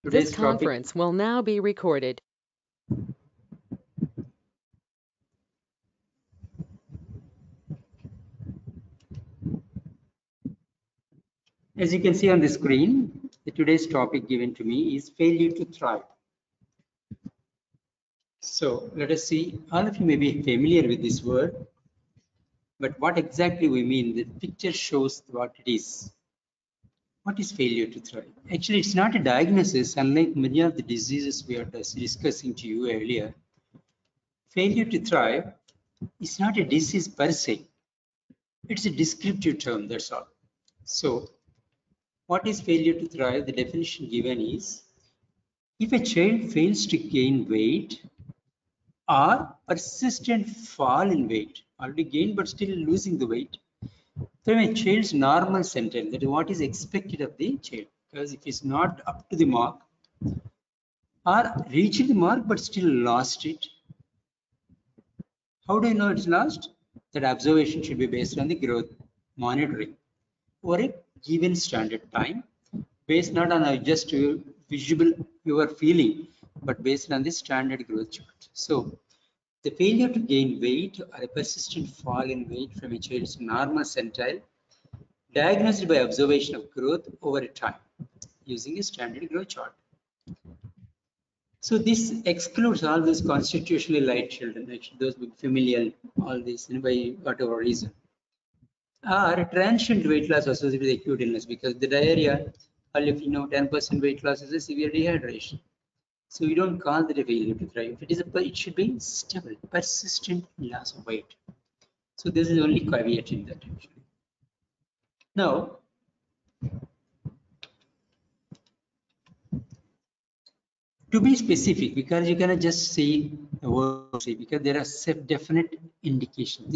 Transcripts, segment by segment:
This Today's topic, conference will now be recorded. as you can see on the screen, today's topic given to me is failure to thrive. So let us see, all of you may be familiar with this word, but what exactly we mean, the picture shows what it is. What is failure to thrive? Actually, it's not a diagnosis, unlike many of the diseases we are discussing to you earlier. Failure to thrive is not a disease per se. It's a descriptive term, that's all. So, what is failure to thrive? The definition given is if a child fails to gain weight or persistent fall in weight, already gained but still losing the weight, from a child's normal centile, that is what is expected of the child. Because if it's not up to the mark or reached the mark but still lost it, how do you know it's lost? That observation should be based on the growth monitoring over a given standard time, based not on a just visual your feeling, but based on the standard growth chart. So the failure to gain weight or a persistent fall in weight from a child's normal centile, diagnosed by observation of growth over a time using a standard growth chart. So this excludes all these constitutionally light children, actually those with familial, all this, by whatever reason. Or transient weight loss associated with acute illness, because the diarrhea, or if you know 10% weight loss is a severe dehydration. So we don't call that a failure to thrive. If it is it should be stable, persistent loss of weight. So this is only caveat in that actually. Now, to be specific, because you cannot just say a word, because there are definite indications.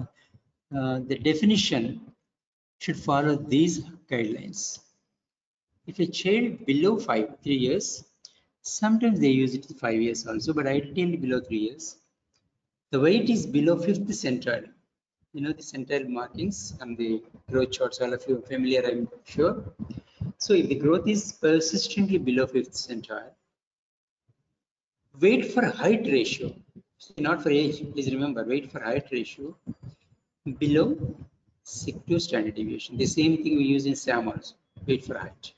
The definition should follow these guidelines. If a child below 3 years, sometimes they use it 5 years also, but ideally below 3 years, the weight is below 5th centile. You know the centile markings and the growth charts, all of you are familiar, I'm sure. So if the growth is persistently below 5th centile, weight for height ratio, not for age, please remember, weight for height ratio below 6 standard deviation. The same thing we use in SAM also, weight for height.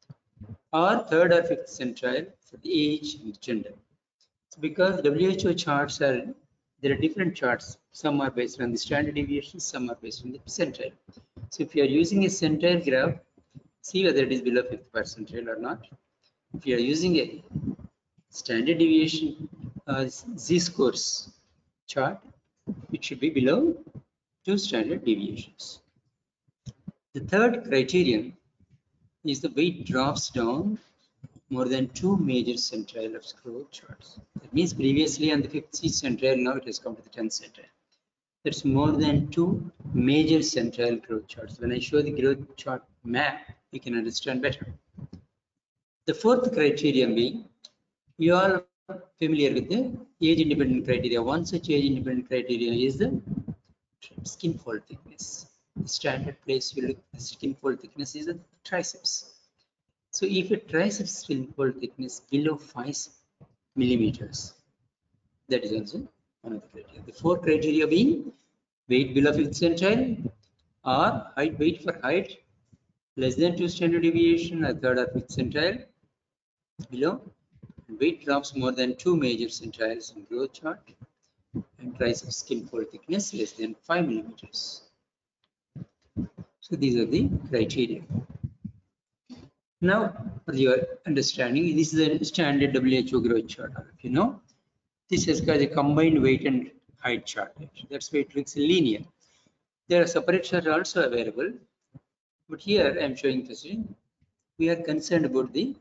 Or 3rd or 5th centile for the age and gender. So because WHO charts are, there are different charts. Some are based on the standard deviation, some are based on the percentile. So if you are using a centile graph, see whether it is below 5th percentile or not. If you are using a standard deviation z-scores chart, it should be below 2 standard deviations. The third criterion is the weight drops down more than 2 major centile of growth charts. That means previously on the 5th centile, now it has come to the 10th centile. That's more than 2 major centile growth charts. When I show the growth chart map, you can understand better. The fourth criterion being, you are familiar with the age independent criteria. One such age independent criteria is the skin fold thickness. The standard place you look at the skin fold thickness is the triceps. So if a triceps skin fold thickness below 5 millimeters, that is also one of the criteria. The four criteria being weight below 5th centile, or weight for height less than 2 standard deviation, or 3rd or 5th centile below, weight drops more than 2 major centiles in growth chart, and triceps skin fold thickness less than 5 millimeters. So these are the criteria. Now, for your understanding, this is a standard WHO growth chart. If you know, this has got a combined weight and height chart. That's why it looks linear. There are separate charts also available, but here I am showing this. We are concerned about the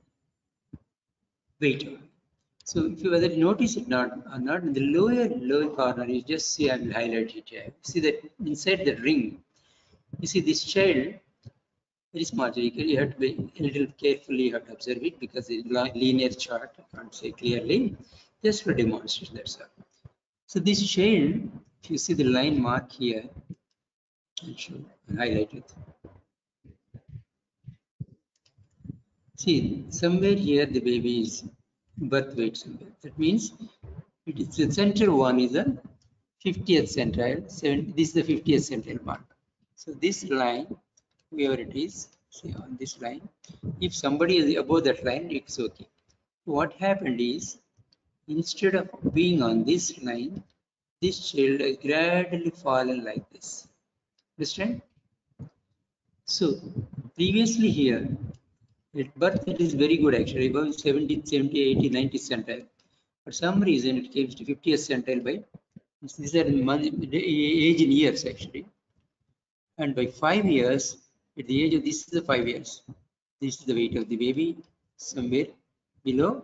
weight. So if you whether notice it or not, in the lower corner, you just see I will highlight it here. See that inside the ring, you see this child very small. So you have to be a little carefully, you have to observe it because it's a linear chart. I can't say clearly, just for demonstration. That's all. So this child, if you see the line mark here, I'll show, highlight it. See, somewhere here the baby is birth weight somewhere. That means it is the center one is the 50th centile. This is the 50th centile mark. So this line, wherever it is, say on this line, if somebody is above that line, it's okay. What happened is, instead of being on this line, this child has gradually fallen like this. Understand? So previously here, at birth it is very good actually, above 70, 70, 80, 90 centile. For some reason it came to 50th centile by, these are age in years actually. And by 5 years, at the age of, this is the 5 years, this is the weight of the baby, somewhere below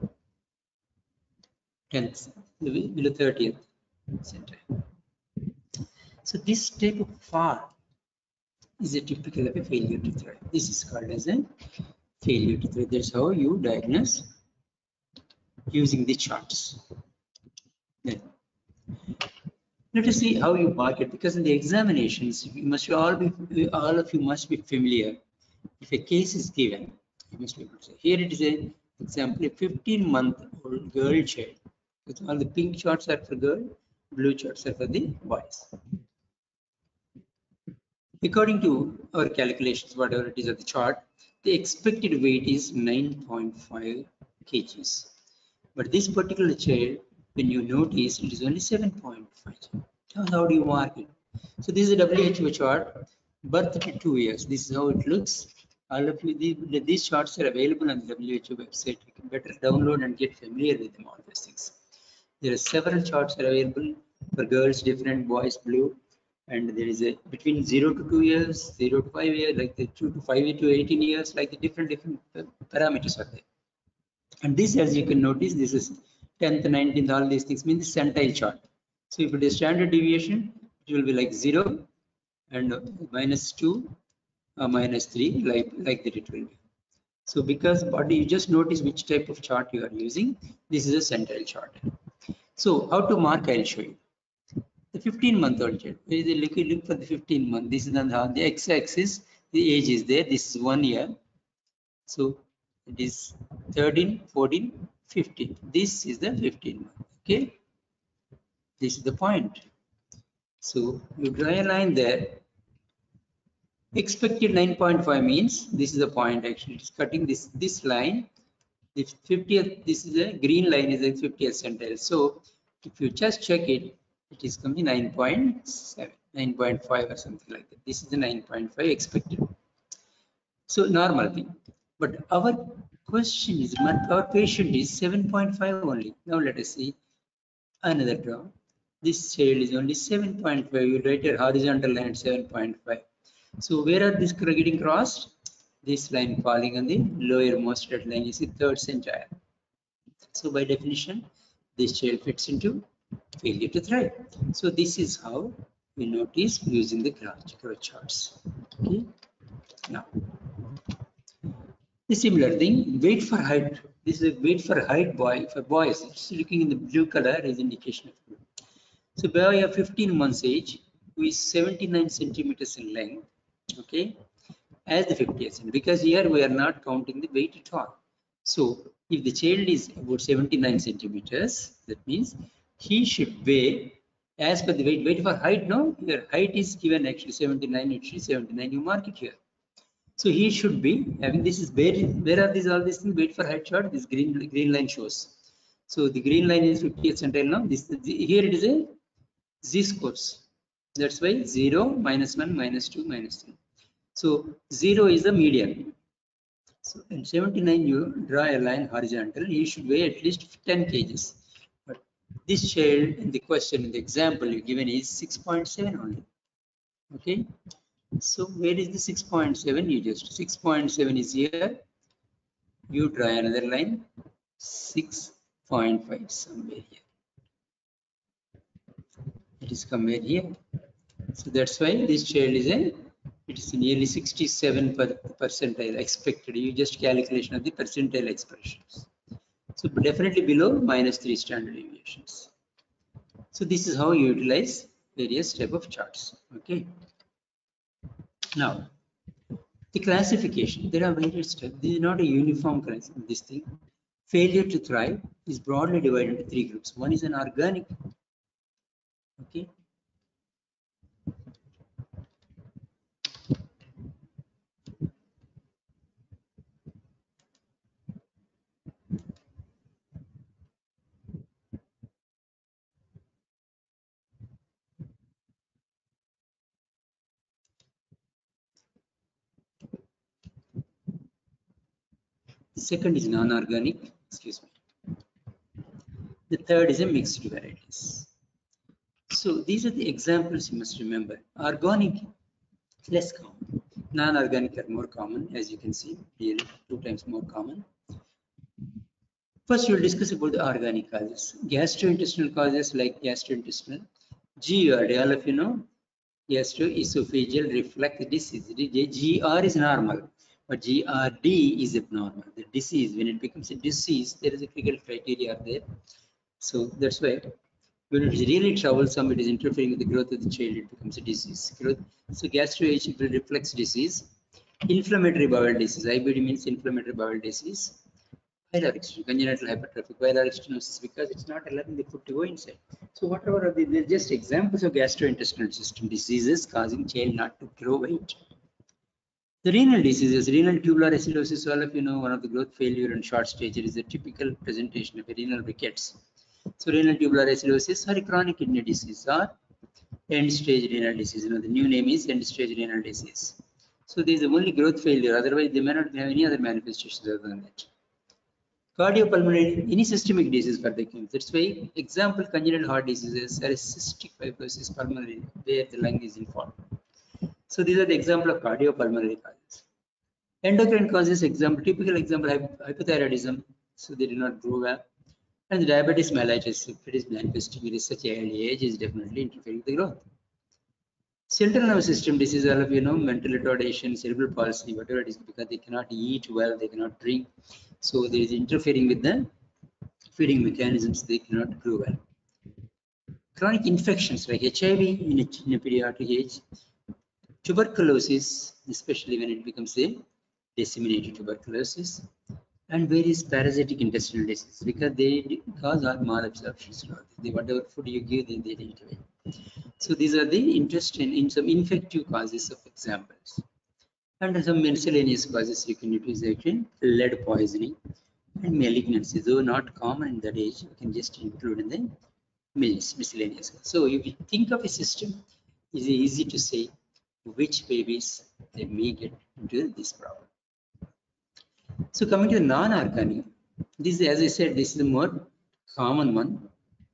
10th, below 30th centile. So this type of fall is a typical of a failure to thrive. This is called as a failure to thrive. That's how you diagnose using the charts. Then let us see how you mark it, because in the examinations, you must all of you must be familiar. If a case is given, you must be able to say. Here it is a example, a 15-month-old girl child. With all the pink charts are for girl, blue charts are for the boys. According to our calculations, whatever it is of the chart, the expected weight is 9.5 kgs. But this particular child, when you notice, it is only 7.5. How do you mark it? So this is a WHO chart, birth to 2 years. This is how it looks. All of you, these charts are available on the WHO website. You can better download and get familiar with them, all these things. There are several charts are available for girls, different, boys, blue. And there is a between 0 to 2 years, 0 to 5 years, like the 2 to 5 to 18 years, like the different parameters are there. And this, as you can notice, this is 10th, 19th, all these things mean the centile chart. So if it is standard deviation, it will be like 0 and -2 or -3, like that it will be. So because body, you just notice which type of chart you are using. This is a centile chart. So how to mark, I'll show you. The 15-month-old child, look for the 15 month. This is on the x-axis, the age is there. This is 1 year. So it is 13, 14, 15. This is the 15 month. Okay. This is the point. So you draw a line there. Expected 9.5 means this is the point actually. It is cutting this line. The 50th, this is a green line is the 50th centile. So if you just check it, it is coming 9.7, 9.5 or something like that. This is the 9.5 expected. So normal thing. But our question is, our patient is 7.5 only. Now let us see another draw. This child is only 7.5. You write a horizontal line 7.5. So where are these getting crossed? This line falling on the lowermost red line is the 3rd centile. So by definition, this child fits into failure to thrive. So this is how we notice using the graph charts. Okay. Now, the similar thing, weight for height. This is a weight for height boy for boys. It's looking in the blue color is indication of blue. So boy of 15 months age, who is 79 centimeters in length, okay, as the 50th, because here we are not counting the weight at all. So if the child is about 79 centimeters, that means he should weigh as per the weight for height. No, your height is given actually 79, it should 79, you mark it here. So he should be having, this is where are these all these things, weight for height chart, this green line shows. So the green line is 50th centile now. Here it is a z-scores. That's why 0, -1, -2, -3. So 0 is the median. So in 79, you draw a line horizontal. You should weigh at least 10 kgs. But this child in the question, in the example you given is 6.7 only. Okay. So where is the 6.7? You just 6.7 is here. You draw another line, 6.5 somewhere here. It is somewhere here. So that's why this child is it is nearly 67 percentile expected. You just calculation of the percentile expressions. So definitely below -3 standard deviations. So this is how you utilize various type of charts. Okay. Now, The classification, there are various steps. This is not a uniform classification. This thing, failure to thrive, is broadly divided into three groups. One is an organic, okay. The second is non-organic, excuse me. The third is a mixed varieties. So these are the examples you must remember. Organic, less common. Non-organic are more common, as you can see, really 2 times more common. First, we'll discuss about the organic causes. Gastrointestinal causes like gastrointestinal, GERD, all of you know, gastroesophageal reflux disease. GR is normal, but GRD is abnormal. The disease, when it becomes a disease, there is a critical criteria there. So that's why when it is really troublesome, it is interfering with the growth of the child, it becomes a disease. So gastroesophageal reflux disease, inflammatory bowel disease. IBD means inflammatory bowel disease. Pyloric congenital hypertrophic pyloric stenosis, because it's not allowing the food to go inside. So whatever are they're just examples of gastrointestinal system diseases causing child not to grow weight. The renal diseases, renal tubular acidosis, all of you know, one of the growth failure and short stature is a typical presentation of a renal rickets. So renal tubular acidosis or a chronic kidney disease or end stage renal disease. You know, the new name is end stage renal disease. So there is only growth failure, otherwise they may not have any other manifestations other than that. Cardiopulmonary, any systemic disease for the case. That's why example congenital heart diseases are a cystic fibrosis pulmonary, where the lung is involved. So these are the example of cardiopulmonary causes. Endocrine causes, example, typical example, hypothyroidism, so they do not grow well. And the diabetes mellitus, if it is manifesting at such an early age, is definitely interfering with the growth. Central nervous system disease, all of you know, mental retardation, cerebral palsy, whatever it is, because they cannot eat well, they cannot drink. So there is interfering with the feeding mechanisms, they cannot grow well. Chronic infections like HIV in a pediatric age, tuberculosis, especially when it becomes a disseminated tuberculosis, and various parasitic intestinal diseases, because they cause our malabsorption. Whatever food you give, they eat away. So these are the intestine in some infective causes of examples. And some miscellaneous causes you can use again, lead poisoning and malignancy, though not common in that age, you can just include in the miscellaneous. So if you think of a system, it's easy to say which babies they may get into this problem. So coming to the non-organic, this, as I said, this is the more common one.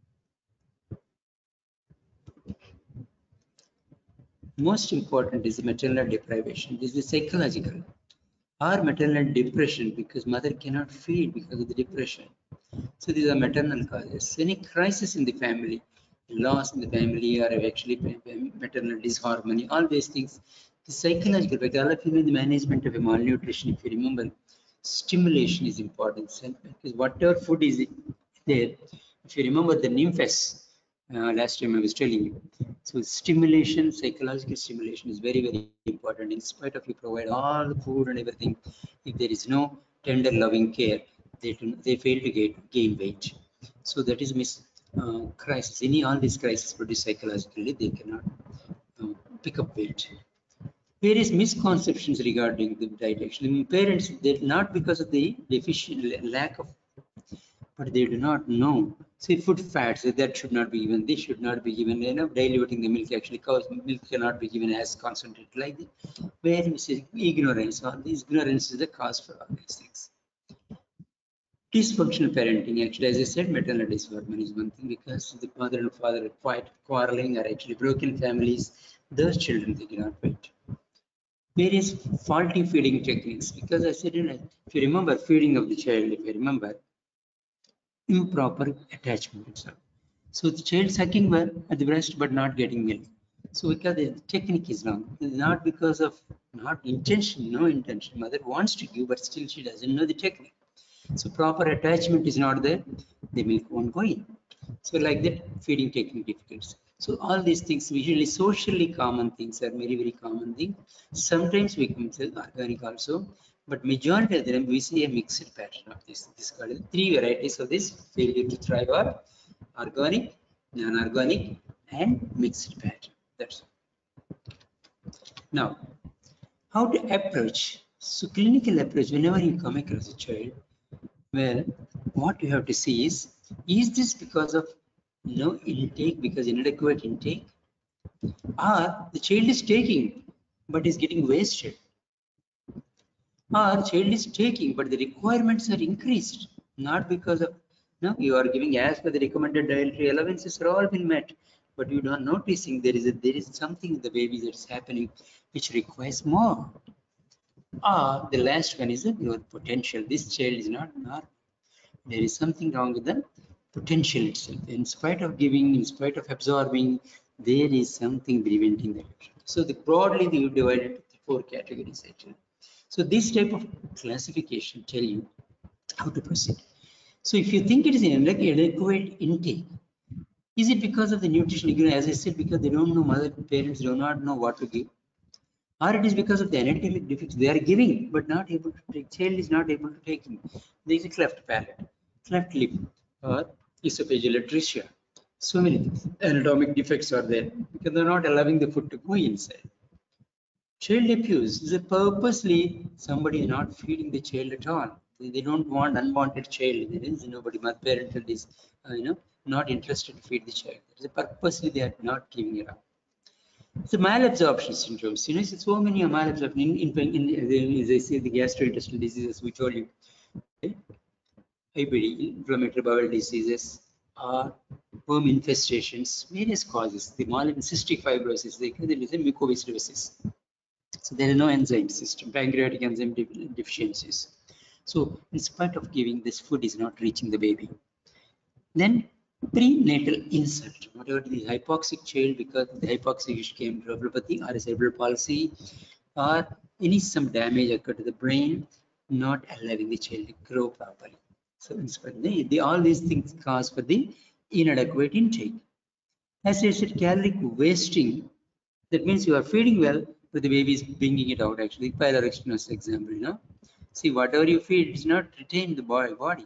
Most important is the maternal deprivation. This is psychological or maternal depression, because mother cannot feed because of the depression. So these are maternal causes. Any crisis in the family, loss in the family, or actually maternal disharmony, all these things. The psychological, but all of you know, the management of a malnutrition, if you remember, stimulation is important. Because whatever food is there, if you remember the nymphs, last time I was telling you. So stimulation, psychological stimulation is very, very important. In spite of you provide all the food and everything, if there is no tender loving care, they fail to gain weight. So that is crisis. All these crises produce psychologically, they cannot pick up weight. Various misconceptions regarding the diet. Actually, parents, they're not because of the deficient lack of, but they do not know. See, food fats, that should not be given. This should not be given. Diluting the milk, actually, cause milk cannot be given as concentrated like this. Where you say ignorance, all this ignorance is the cause for all these things. Dysfunctional parenting, actually, as I said, maternal disharmony is one thing, because the mother and father are quite quarreling, or actually broken families. Those children, they cannot wait. Various faulty feeding techniques, because I said, if you remember feeding of the child, if you remember, improper attachment itself. So the child sucking well at the breast but not getting milk. So because the technique is wrong, not because of not intention, no intention. Mother wants to give, but still she doesn't know the technique. So proper attachment is not there, the milk won't go in. So like that, feeding technique difficulties. So all these things, usually socially common things, are very, very common thing. Sometimes we consider organic also, but majority of them we see a mixed pattern of this. This is called three varieties of this failure to thrive are organic, non-organic, and mixed pattern. That's all. Now, how to approach? So clinical approach, whenever you come across a child, well, what you have to see is this because of no intake, because inadequate intake, or the child is taking but is getting wasted, or child is taking but the requirements are increased, not because of no, you are giving as per the recommended dietary allowances are all been met, but you are noticing there is something in the baby that's happening which requires more. Or the last one is your potential. This child is not normal. There is something wrong with the potential itself. In spite of giving, in spite of absorbing, there is something preventing that. So broadly they divided into four categories actually. So this type of classification tell you how to proceed. So if you think it is an inadequate intake, is it because of the nutritional ignorance? As I said, because they don't know, mother parents do not know what to give, or it is because of the anatomic defects they are giving but not able to take. Child is not able to take. There is a cleft palate, cleft lip, or esophageal atresia. So many things. Anatomic defects are there because they're not allowing the food to go inside. Child abuse is a purposely somebody not feeding the child at all. They don't want unwanted child. There is nobody, my parent is, not interested to feed the child. There is a purposely they are not giving it up. So malabsorption syndromes, so many malabsorption as I say, the gastrointestinal diseases we told you, okay? IBD, inflammatory bowel diseases, or worm infestations, various causes. The cystic fibrosis, there is a mucoviscidosis. So there is no enzyme system, pancreatic enzyme deficiencies. So in spite of giving, this food is not reaching the baby. Then prenatal insult, whatever the hypoxic child because the hypoxic encephalopathy or a cerebral palsy or some damage occurred to the brain, not allowing the child to grow properly. So in spite of all these things cause for the inadequate intake. As I said, caloric wasting, that means you are feeding well, but the baby is bringing it out actually. Pylorextinous example, See, whatever you feed, it's not retained the body.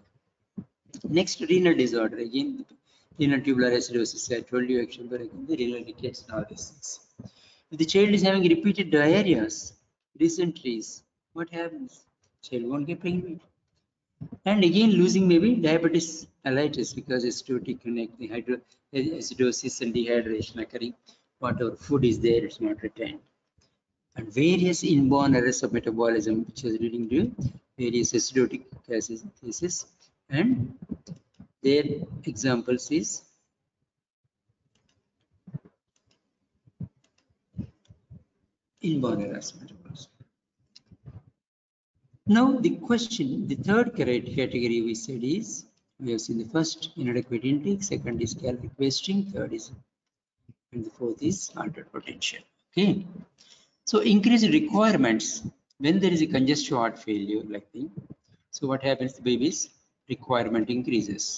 Next, renal disorder. Again, renal tubular acidosis. I told you actually, but again, the renal rickets and all these things. If the child is having repeated diarrheas, dysenteries, what happens? Child won't get pregnant. And again, losing maybe diabetes mellitus because acidotic connect the acidosis and dehydration occurring. Whatever food is there, it's not retained. And various inborn errors of metabolism, which is leading to various acidotic cases, and their examples is inborn errors of metabolism. Now the question, the third category we said is, we have seen the first inadequate intake, second is caloric wasting, third is, and the fourth is altered potential. Okay. So increased requirements when there is a congestive heart failure like thing. So what happens? The baby's requirement increases.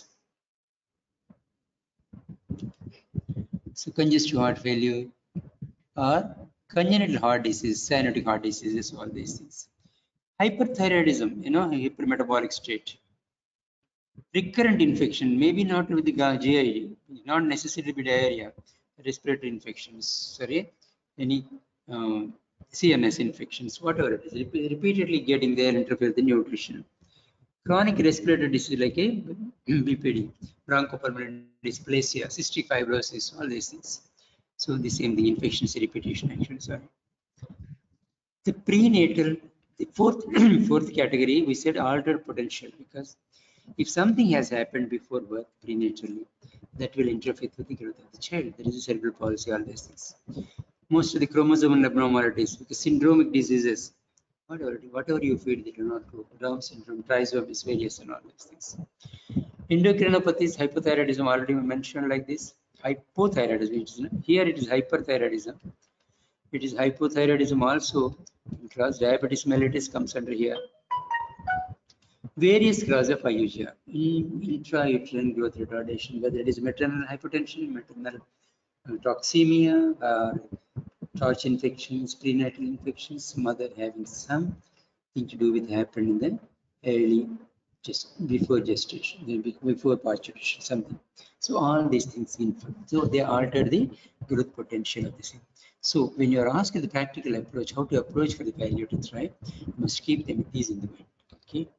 So congestive heart failure or congenital heart disease, cyanotic heart diseases, all these things. Hyperthyroidism, hypermetabolic state. Recurrent infection, maybe not with the GI, not necessarily be diarrhea, respiratory infections, sorry, any CNS infections, whatever it is, repeatedly getting there, interfere with the nutrition. Chronic respiratory disease like a BPD, bronchopulmonary dysplasia, cystic fibrosis, all these things. So the same thing, infections repetition actually, sorry. The prenatal, the fourth category, we said altered potential, because if something has happened before birth prenatally, that will interfere with the growth of the child. There is a cerebral palsy, all these things. Most of the chromosomal abnormalities, because syndromic diseases, whatever you feed, they do not grow. Down syndrome, trisomies, various, and all these things. Endocrinopathies, hypothyroidism, already mentioned like this. Hypothyroidism, here it is hyperthyroidism. It is hypothyroidism also, because diabetes mellitus comes under here. Various causes of IUGR, intrauterine growth retardation, whether it is maternal hypertension, maternal toxemia, torch infections, prenatal infections, mother having something to do with happened in the early, just before gestation, before parturition, something. So all these things so they alter the growth potential of the seed. So when you are asked the practical approach, how to approach for the palliative thrive, you must keep these in the mind. Okay.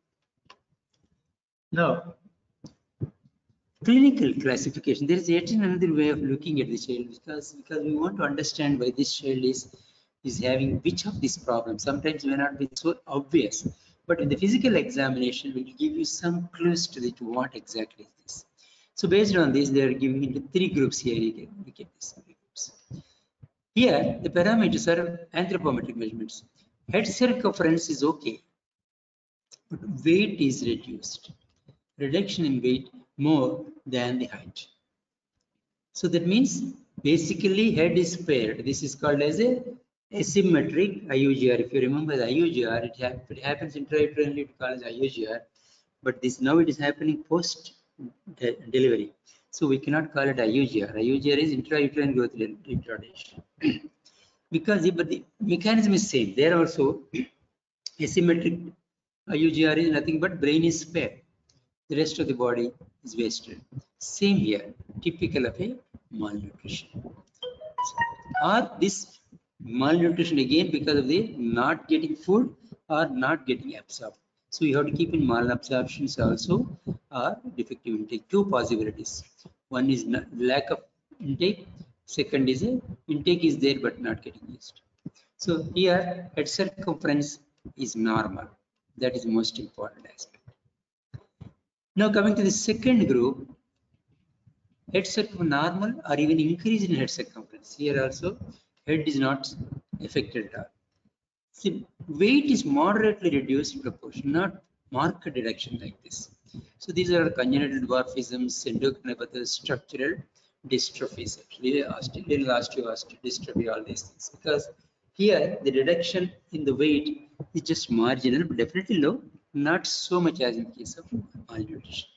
Now, clinical classification. There is yet another way of looking at the child because we want to understand why this child is having which of these problems. Sometimes may not be so obvious, but in the physical examination, we will give you some clues to what exactly is this. So based on this, they are giving into 3 groups here. You can look at these 3 groups. Here, the parameters are anthropometric measurements. Head circumference is okay, but weight is reduced. Reduction in weight more than the height. So that means basically head is paired. This is called as a asymmetric IUGR. If you remember the IUGR, it happens intrauterine, it calls IUGR, but this now it is happening post delivery. So we cannot call it IUGR. IUGR is intrauterine growth retardation. Because but the mechanism is same. There also asymmetric IUGR is nothing but brain is spared. The rest of the body is wasted. Same here, typical of a malnutrition. Or this malnutrition again because of the not getting food or not getting absorbed. So you have to keep in malabsorptions also or defective intake. 2 possibilities. One is lack of intake. Second is intake is there but not getting used. So here head circumference is normal. That is the most important aspect. Now coming to the second group, head circumference normal or even increase in head circumference. Here also head is not affected at all. See, weight is moderately reduced in proportion, not marked reduction like this. So these are congenital dwarfisms, endocrinopathies, structural dystrophies, little osteodystrophy, all these things. Because here the reduction in the weight is just marginal, but definitely low, not so much as in the case of malnutrition.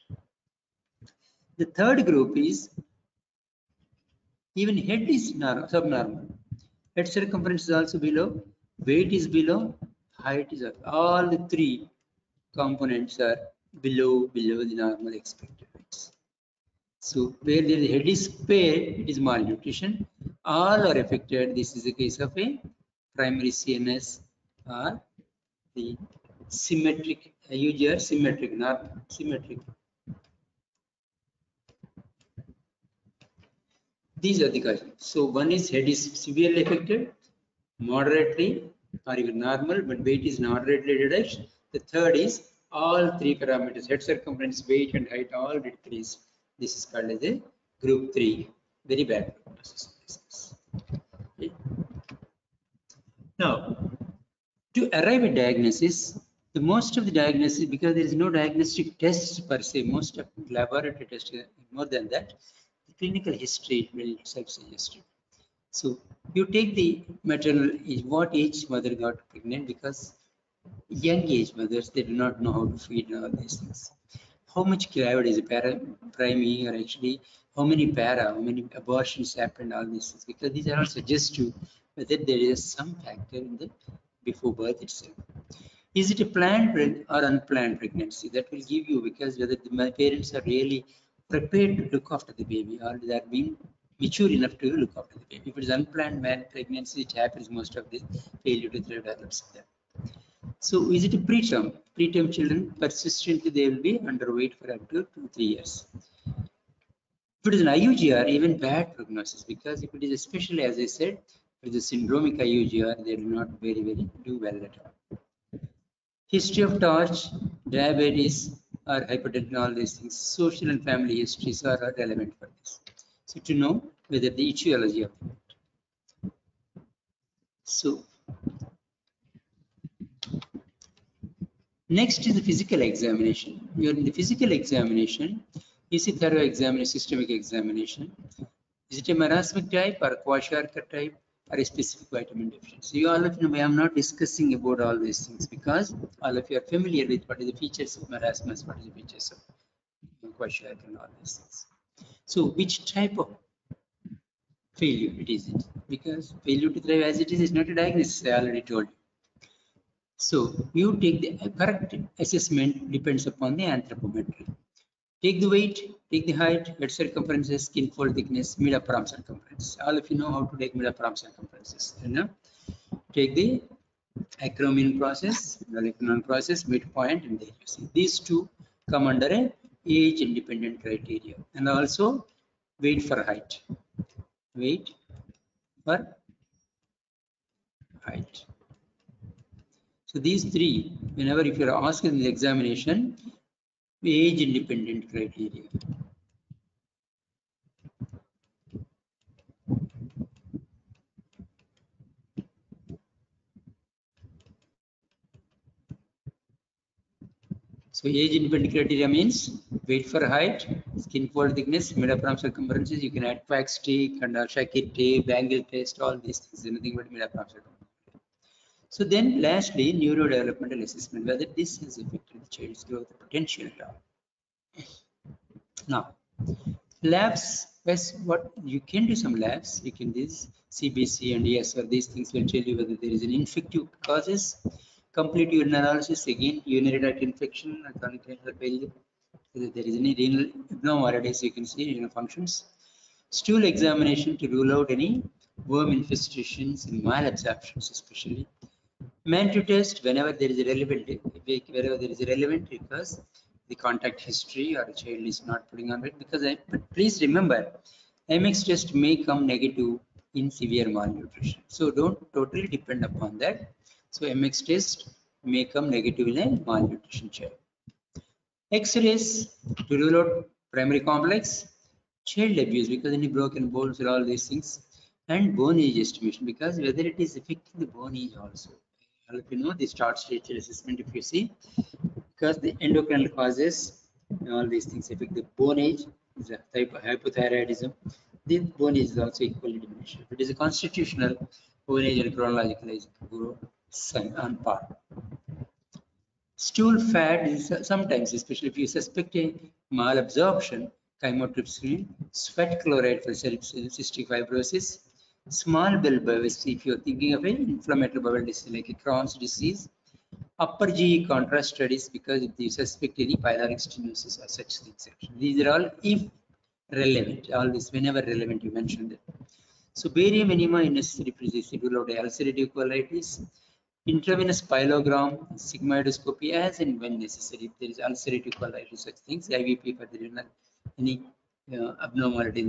The third group is even head is subnormal. Head circumference is also below, weight is below, height is up. All the 3 components are below the normal expected weights. So where the head is paired, it is malnutrition. All are affected. This is the case of a primary CNS or the symmetric UGR, symmetric, not symmetric. These are the causes. So one is head is severely affected, moderately or even normal, but weight is moderately reduced. The third is all 3 parameters, head circumference, weight and height, all decrease. This is called as a group 3, very bad prognosis. Okay. Now, to arrive at diagnosis, the most of the diagnosis, because there is no diagnostic tests per se, most of the laboratory tests, more than that, the clinical history will self-suggest it. So you take the maternal age, what age mother got pregnant, because young age mothers, they do not know how to feed and all these things. How much gravid is a primary, or actually how many abortions happened, all these things, because these are all suggestive whether there is some factor in the before birth itself. Is it a planned or unplanned pregnancy? That will give you, because whether my parents are really prepared to look after the baby or they are being mature enough to look after the baby. If it is unplanned pregnancy, it happens most of the failure to thrive develops there. So is it a preterm? Preterm children, persistently they will be underweight for up to 2-3 years. If it is an IUGR, even bad prognosis, because if it is especially, as I said, if it is a syndromic IUGR, they do not very do well at all. History of torch, diabetes, or hypertension, all these things, social and family histories are relevant for this. So to know whether the etiology of it. So next is the physical examination. During the physical examination, is a thorough examination, systemic examination. Is it a marasmic type or a Kwashiorkor type or a specific vitamin deficiency? You all of you know, I am not discussing about all these things because all of you are familiar with what are the features of marasmus, what are the features of Kwashiorkor and all these things. So which type of failure it isn't, because failure to thrive as it is not a diagnosis, I already told you. So you take the correct assessment depends upon the anthropometry. Take the weight, take the height, head circumferences, skin fold thickness, mid-upper arm circumference. All of you know how to take mid-upper arm circumferences. You know, take the acromean process, molecular process, midpoint, and there you see these two come under a age-independent criteria, and also weight for height. Weight for height. So these three, whenever if you are asked in the examination, age-independent criteria. So age-independent criteria means weight for height, skin fold thickness, mid-upper arm circumferences. You can add quack stick and Shackett tape, angle test, all these things. Nothing but mid-upper arm circumference. So then, lastly, neurodevelopmental assessment, whether this has affected the child's growth potential at all. Now, labs, yes, what you can do some labs. You can this CBC and ESR. These things will tell you whether there is an infective causes. Complete urine analysis, again, urinary tract infection, chronic renal failure. Whether there is any renal abnormalities, you can see renal functions. Stool examination to rule out any worm infestations and malabsorptions, especially. Mantle test whenever there is a relevant, because the contact history or a child is not putting on weight. Because but please remember, MX test may come negative in severe malnutrition. So don't totally depend upon that. So MX test may come negative in a malnutrition child. X-rays to rule out primary complex, child abuse because any broken bones or all these things, and bone age estimation because whether it is affecting the bone age also. If you know the start stage assessment, if you see, because the endocrine causes all these things affect the bone age, is a type of hypothyroidism. The bone age is also equally diminished. If it is a constitutional, bone age and chronological age go on par. Stool fat is sometimes, especially if you suspect a malabsorption, chymotrypsin, sweat chloride for cystic fibrosis, small bowel biopsy if you're thinking of an inflammatory bowel disease like a Crohn's disease, upper GE contrast studies because if you suspect any pyloric stenosis or such things. These are all if relevant, always whenever relevant you mention them. So barium enema is necessary to rule out ulcerative colitis. Intravenous pyelogram, sigmoidoscopy as and when necessary. If there is ulcerative colitis, such things, IVP for the renal, any abnormality in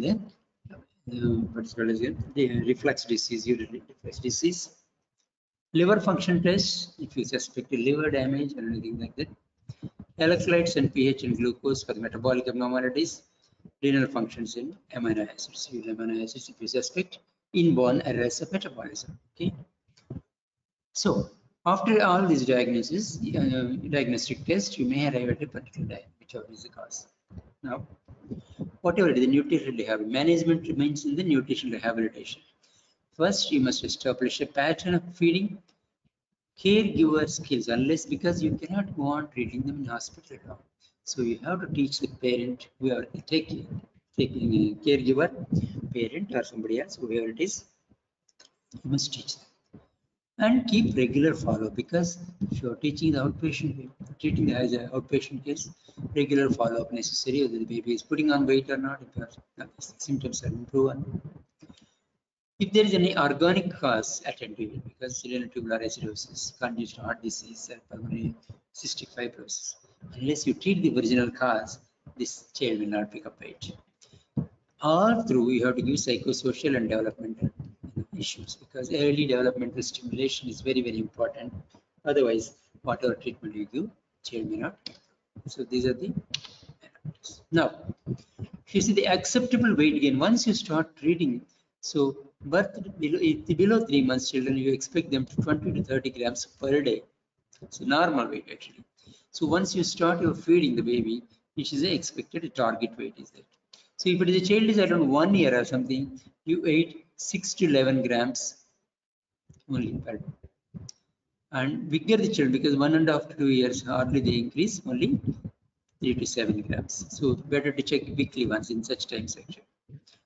the reflux disease, urinary reflux disease. Liver function test, if you suspect a liver damage or anything like that. Electrolytes and pH and glucose for the metabolic abnormalities. Renal functions in amino acids, amino acids if you suspect inborn errors of metabolism. Okay. So after all these diagnostic tests, you may arrive at a particular diet, whichever is the cause. Now, whatever the nutritional rehabilitation, management remains in the nutritional rehabilitation. First, you must establish a pattern of feeding, caregiver skills, unless because you cannot go on treating them in hospital at all. So you have to teach the parent, whoever taking a caregiver, parent or somebody else, whoever it is, you must teach them. And keep regular follow, because if you are teaching the outpatient, treating as an outpatient case, regular follow-up necessary whether the baby is putting on weight or not, if your symptoms are improving. If there is any organic cause, attend to it, because renal tubular acidosis, congestive heart disease, or pulmonary cystic fibrosis. Unless you treat the original cause, this child will not pick up weight. All through, you have to give psychosocial and developmental issues, because early developmental stimulation is very, very important. Otherwise, whatever treatment you give, child may not. So these are the parameters. Now, if you see the acceptable weight gain, once you start treating, so below 3 months children, you expect them to 20 to 30 grams per day. So normal weight actually. So once you start your feeding the baby, which is the expected target weight is that. So if it is a child is around 1 year or something, you ate 6 to 11 grams only per day. And bigger the child, because 1.5 to 2 years, hardly they increase, only 3 to 7 grams. So better to check weekly once in such times actually.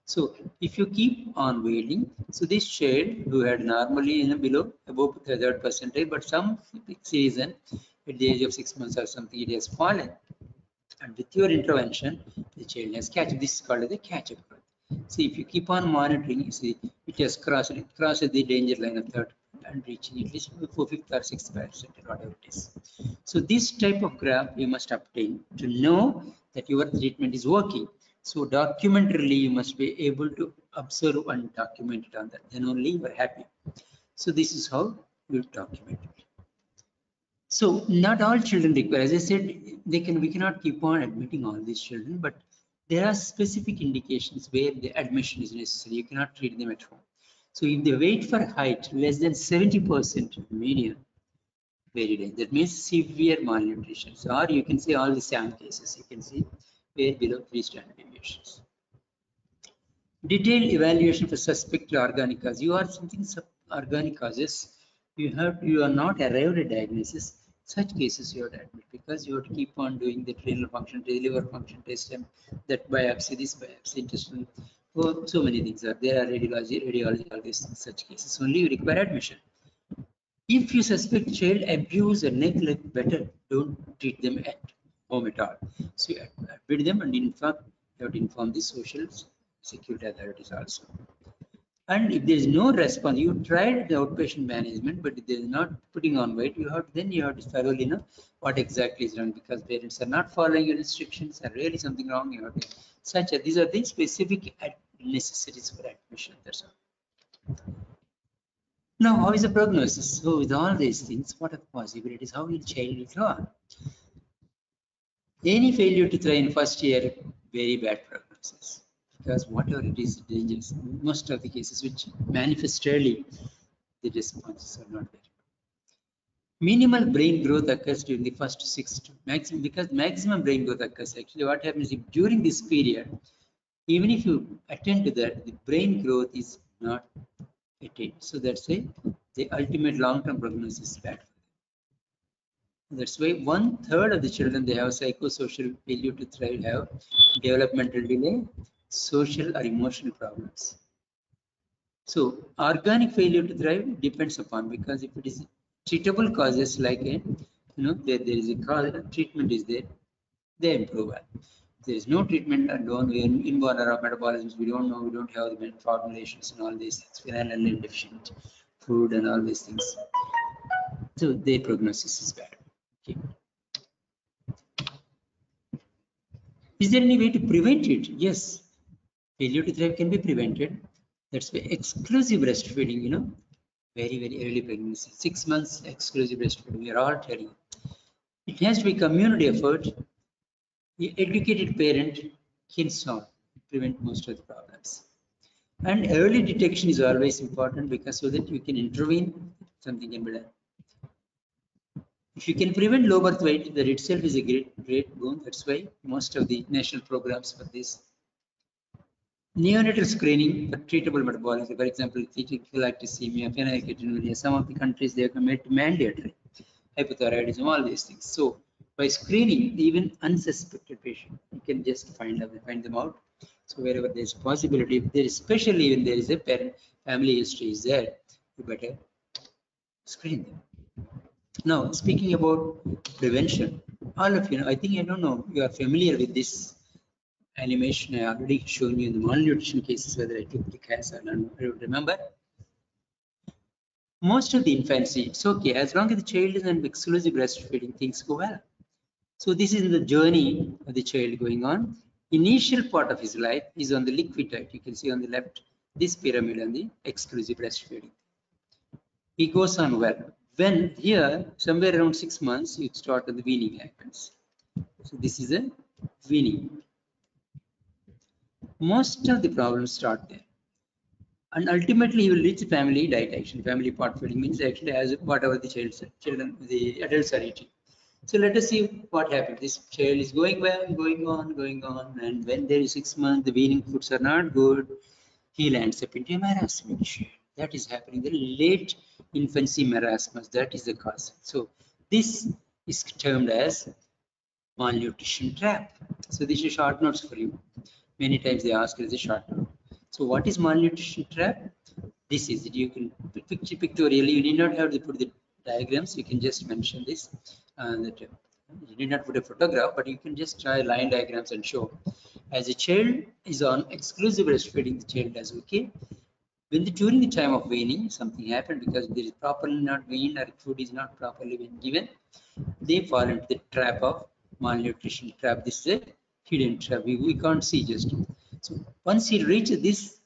So if you keep on waiting, so this child who had normally below above the third percentile, but some reason at the age of 6 months or something it has fallen, and with your intervention the child has catch up. This is called the catch-up growth. See, if you keep on monitoring, you see it has crossed the danger line of third and reaching at least 4/5 or 6%, whatever it is. So this type of graph you must obtain to know that your treatment is working. So documentarily you must be able to observe and document it on that. Then only you are happy. So this is how you document it. So not all children require, as I said, we cannot keep on admitting all these children, but there are specific indications where the admission is necessary. You cannot treat them at home. So if they weight for height less than 70% median, very dangerous. That means severe malnutrition. So, or you can see all the SAM cases. You can see where below 3 standard deviations. Detailed evaluation for suspected organic cause. You are something organic causes. You are not arrived at diagnosis. Such cases you have to admit because you have to keep on doing the renal function, liver function test, and that biopsy, this biopsy, intestinal. So many things are there. Are radiology, all these things, such cases. Only you require admission. If you suspect child abuse or neglect, better don't treat them at home at all. So you admit them, and in fact, you have to inform the social security authorities also. And if there is no response, you tried the outpatient management, but if they are not putting on weight, you have to thoroughly know what exactly is wrong, because parents are not following your restrictions, are really something wrong. You have to these are the specific necessities for admission. That's all. Now, how is the prognosis? So, with all these things, what are the possibilities? How will child will grow on? Any failure to thrive in first year, very bad prognosis. Because whatever it is dangerous, most of the cases which manifest early, the responses are not very good. Minimal brain growth occurs during the first 6 to maximum, because maximum brain growth occurs. Actually, what happens if during this period, even if you attend to that, the brain growth is not attained. So that's why the ultimate long-term prognosis is bad. That's why 1/3 of the children they have psychosocial failure to thrive have developmental delay, social or emotional problems. So organic failure to thrive depends upon, because if it is treatable causes like there is a cause, treatment is there, they improve. If there is no treatment and inborn error of metabolisms, we don't know, we don't have the formulations and all these things, phenylalanine deficient food and all these things. So their prognosis is bad. Okay. Is there any way to prevent it? Yes. Failure to thrive can be prevented. That's why exclusive breastfeeding, very, very early pregnancy, 6 months exclusive breastfeeding, we are all telling. It has to be community effort. The educated parent can solve, prevent most of the problems. And early detection is always important, because so that you can intervene, something can be done. If you can prevent low birth weight, that itself is a great boon. That's why most of the national programs for this. Neonatal screening for treatable metabolism, for example, galactosemia, phenylketonuria, some of the countries they have made mandatory. Hypothyroidism, all these things. So by screening, even unsuspected patient, you can just find them out. So wherever there is possibility, especially when there is a family history is there, you better screen them. Now, speaking about prevention, all of you, I think, I don't know, you are familiar with this animation. I already shown you in the malnutrition cases, whether I took the cancer or not, I don't remember. Most of the infancy, it's okay, as long as the child is on exclusive breastfeeding, things go well. So this is the journey of the child going on. Initial part of his life is on the liquid diet. You can see on the left, this pyramid on the exclusive breastfeeding. He goes on well. When here, somewhere around 6 months, you start on the weaning happens. So this is a weaning. Most of the problems start there. And ultimately, he will reach family diet action. Family pot feeding means actually as whatever the adults are eating. So let us see what happens. This child is going well, going on, and when there is 6 months, the weaning foods are not good, he lands up into a marasmus. That is happening. The late infancy marasmus, that is the cause. So this is termed as malnutrition trap. So this is short notes for you. Many times they ask as a short note. So what is malnutrition trap? This is it. You can pictorially, you need not have to put the diagrams, you can just mention this. That you need not put a photograph, but you can just try line diagrams and show. As a child is on exclusive breastfeeding, the child does okay. When during the time of weaning, something happened because there is properly not weaned or food is not properly been given, they fall into the trap of malnutrition trap. This is a hidden trap. We can't see just. So once he reaches this,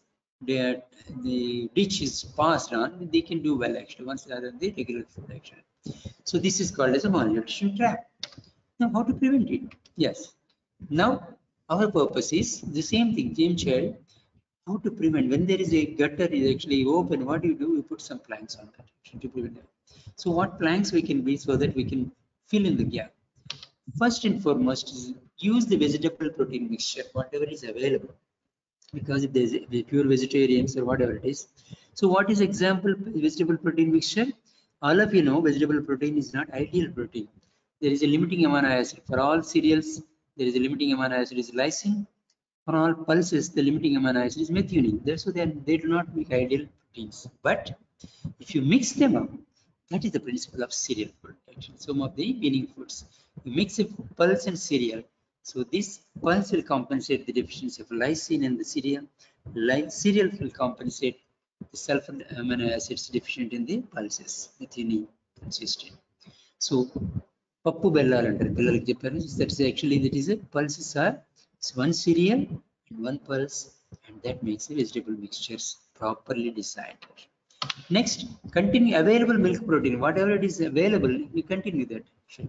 the ditch is passed on, they can do well actually once they are on the regular food actually. So this is called as a malnutrition trap. Now how to prevent it? Yes. Now our purpose is the same thing, same child. How to prevent when there is a gutter is actually open? What do? You put some planks on that to prevent that. So what planks we can be so that we can fill in the gap. First and foremost is use the vegetable protein mixture, whatever is available. Because if there's a pure vegetarians or whatever it is. So what is example vegetable protein mixture? All of you know vegetable protein is not ideal protein. There is a limiting amino acid. For all cereals, there is a limiting amino acid is lysine. For all pulses, the limiting amino acid is methionine. That's why they do not make ideal proteins. But if you mix them up, that is the principle of cereal food. Actually, some of the winning foods. You mix a pulse and cereal. So this pulse will compensate the deficiency of lysine in the cereal. Cereal will compensate the sulfur amino acids deficient in the pulses, methionine and cysteine. So పప్పు బెల్లాలు అంటారు పిల్లలకి చెప్పారు. That's actually that is a pulses are one cereal and one pulse, and that makes the vegetable mixtures properly decided. Next, continue available milk protein, whatever it is available, you continue that.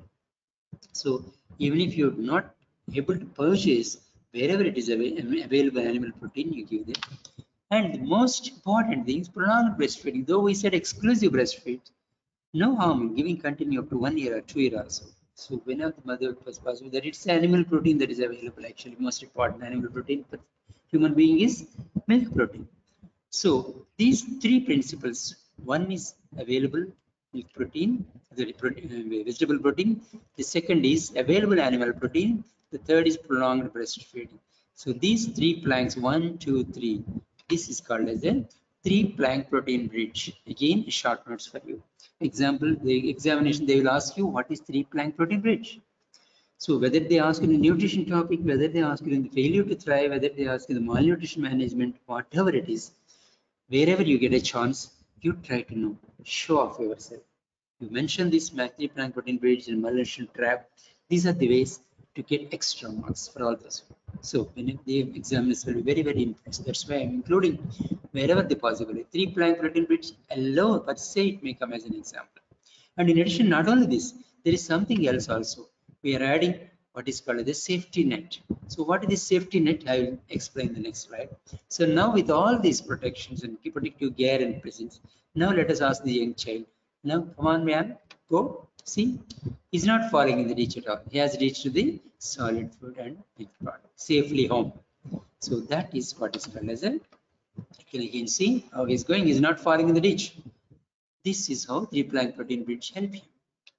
So even if you're not able to purchase, wherever it is available animal protein, you give them. And the most important thing is prolonged breastfeeding. Though we said exclusive breastfeed, no harm in giving continue up to 1 year or 2 years also. So whenever the mother was possible, that it's animal protein that is available. Actually, most important animal protein, but human being is milk protein. So these three principles: one is available milk protein, vegetable protein. The second is available animal protein. The third is prolonged breastfeeding. So these three planks, 1, 2, 3. This is called as a 3-plank protein bridge. Again, short notes for you. Example, the examination they will ask you what is 3-plank protein bridge. So whether they ask in the nutrition topic, whether they ask you in the failure to thrive, whether they ask in the malnutrition management, whatever it is, wherever you get a chance, you try to know, show off yourself. You mention this 3-plank protein bridge and malnutrition trap. These are the ways to get extra marks for all those. So when the examiners will be very, very impressed. That's why I'm including wherever the possible. 3-plank protein bridge alone, but say it may come as an example. And in addition, not only this, there is something else also. We are adding what is called the safety net. So what is the safety net? I will explain the next slide. So now with all these protections and protective gear and presence, now let us ask the young child. Now, come on, man, go. See, he's not falling in the ditch at all. He has reached the solid food and milk product safely home. So that is what is called as a. You can see how he's going. He's not falling in the ditch. This is how 3-plank protein bridge help you.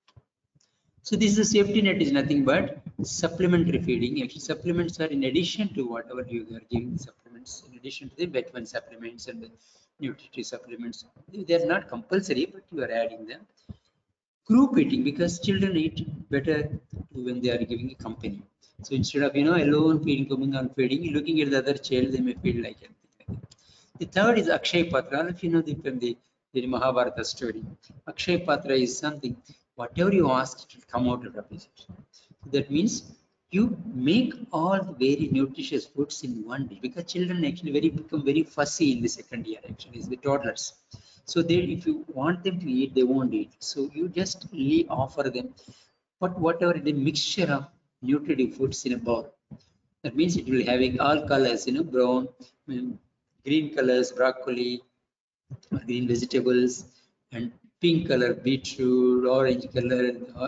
So this is a safety net is nothing but supplementary feeding. Actually, supplements are in addition to whatever you are giving supplements, in addition to the vitamin supplements and the nutritive supplements. They are not compulsory, but you are adding them. Group eating, because children eat better when they are giving a company. So instead of alone feeding, coming on feeding, looking at the other child, they may feel like it. The third is Akshay Patra. If you know from the Mahabharata story, Akshay Patra is something, whatever you ask, it will come out of it. So that means you make all the very nutritious foods in one day, because children actually become very fussy in the second year, actually, is the toddlers. So they, if you want them to eat, they won't eat. So you just offer them, but whatever the mixture of nutritive foods in a bowl. That means it will having all colors, brown, green colors, broccoli, green vegetables, and pink color, beetroot, orange color,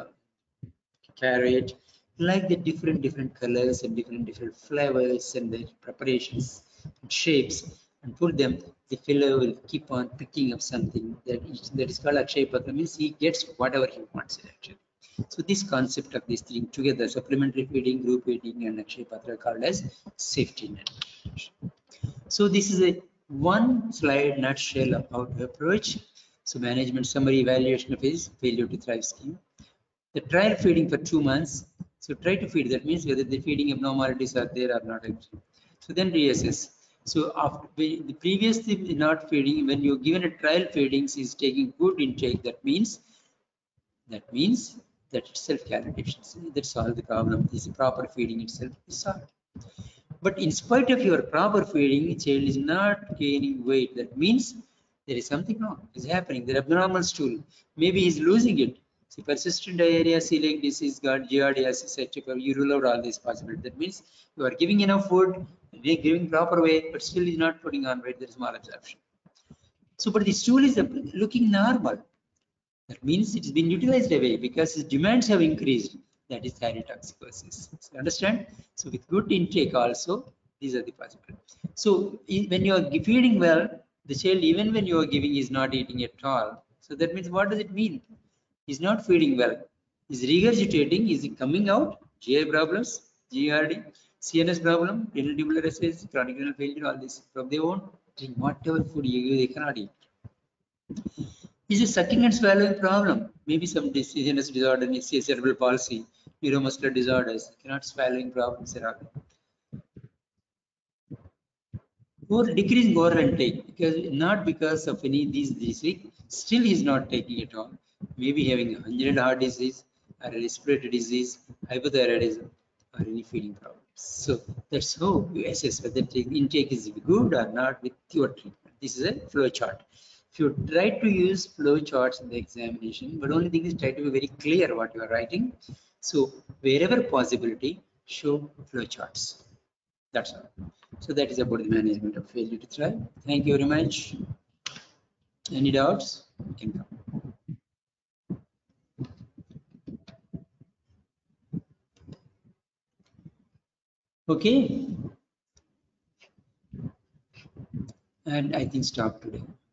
carrot, like the different colors and different flavors and the preparations and shapes, and put them. The fellow will keep on picking up something that is called Akshay Patra. Means he gets whatever he wants actually. So this concept of these things together, supplementary feeding, group feeding, and Akshay Patra, called as safety net. So this is a one slide nutshell of how to approach. So management summary evaluation of his failure to thrive scheme. The trial feeding for 2 months. So try to feed. That means whether the feeding abnormalities are there or not. So then reassess. So after the previously not feeding, when you're given a trial feedings is taking good intake, that means that itself calorie deficiency. That solves the problem. This proper feeding itself is solved. But in spite of your proper feeding, child is not gaining weight. That means there is something wrong. Is happening. The abnormal stool. Maybe he's losing it. See, persistent diarrhea, celiac disease, giardiasis, etc. You rule out all these possibilities. That means you are giving enough food, giving proper weight, but still is not putting on weight. There is malabsorption. So, but the stool is looking normal. That means it's been utilized away because his demands have increased. That is thyrotoxicosis. So understand? So with good intake also, these are the possibilities. So when you are feeding well, the child, even when you are giving, is not eating at all. So that means, what does it mean? He's not feeding well. He's regurgitating. Is he coming out? GI problems, GERD, CNS problem, renal tubular ascites, chronic renal failure, all this. From they won't drink whatever food you give, they cannot eat. Is a sucking and swallowing problem. Maybe some CNS disorder, cerebral palsy, neuromuscular disorders, cannot swallowing problems at all. Or decreasing oral intake, because not because of any of these disease, still he is not taking it all. Maybe having a congenital heart disease, or a respiratory disease, hypothyroidism, or any feeding problems. So that's how you assess whether the intake is good or not with your treatment. This is a flow chart. If you try to use flow charts in the examination, but only thing is try to be very clear what you are writing. So wherever possibility, show flow charts. That's all. So that is about the management of failure to thrive. Thank you very much. Any doubts? You can come. Okay. And I think stop today.